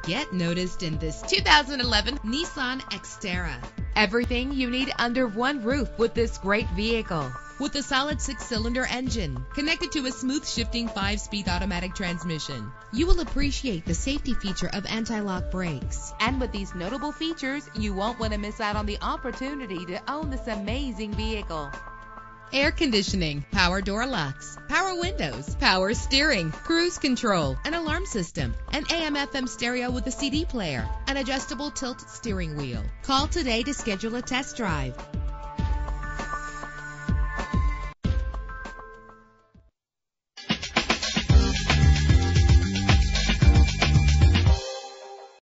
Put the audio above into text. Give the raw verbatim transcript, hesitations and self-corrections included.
Get noticed in this two thousand eleven Nissan Xterra. Everything you need under one roof with this great vehicle. With a solid six-cylinder engine connected to a smooth shifting five-speed automatic transmission, you will appreciate the safety feature of anti-lock brakes. And with these notable features, you won't want to miss out on the opportunity to own this amazing vehicle. Air conditioning, power door locks, power windows, power steering, cruise control, an alarm system, an A M F M stereo with a C D player, an adjustable tilt steering wheel. Call today to schedule a test drive.